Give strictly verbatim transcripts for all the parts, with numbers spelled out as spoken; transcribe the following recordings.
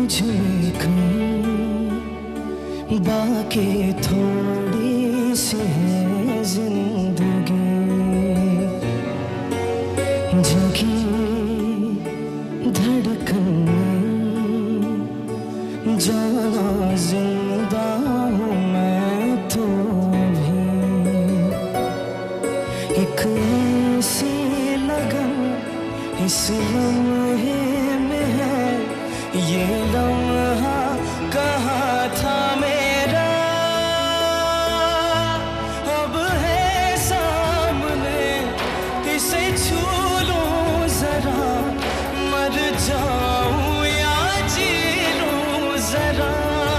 मुझ में कम बाकी थोड़ी सी है जिंदगी, जगी धड़कन में जाना जिंदा हूँ मैं तो भी। एक ऐसी लगन इस लम्हे में है, ये लम्हा कहाँ था मेरा, अब है सामने इसे छू लूं जरा, मर जाऊं या जी लूं जरा,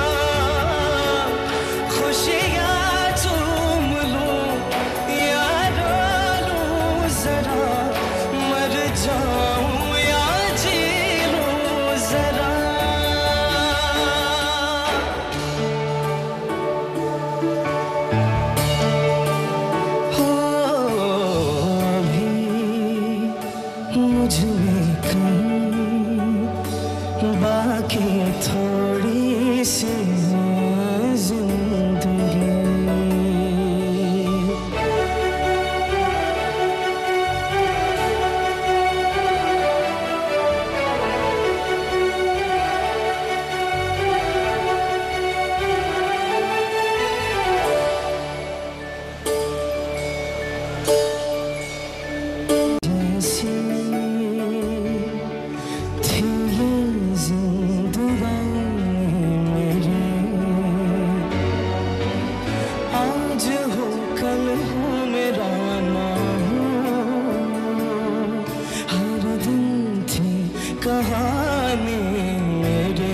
खुशियाँ चूम लूं या रो लूं जरा, मर जाऊं या जी लूं जरा। मुझ में कम बाकी थोड़ी सी जिंदगी। कहानी मेरे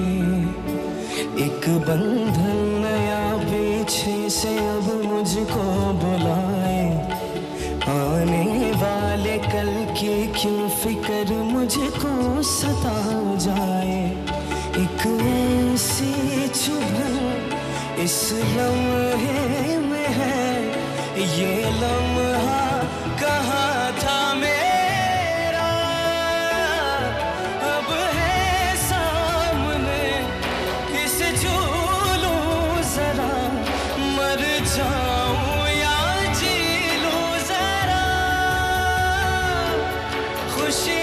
एक बंधन नया पीछे से अब मुझको बुलाए, आने वाले कल की क्यों फिक्र मुझको सता जाए। एक ऐसी चुभन इस लम्हे में है, ये लम्हा कहाँ था मेरा, जाऊं या जी लूं जरा, खुशी